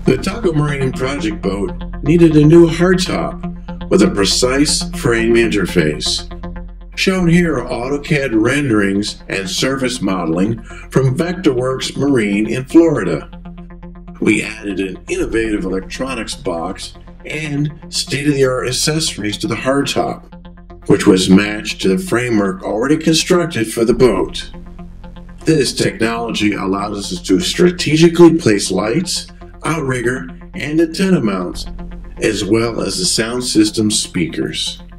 The Taco Marine project boat needed a new hardtop with a precise frame interface. Shown here are AutoCAD renderings and surface modeling from Vectorworks Marine in Florida. We added an innovative electronics box and state-of-the-art accessories to the hardtop, which was matched to the framework already constructed for the boat. This technology allows us to strategically place lights, outrigger, and antenna mounts, as well as the sound system speakers.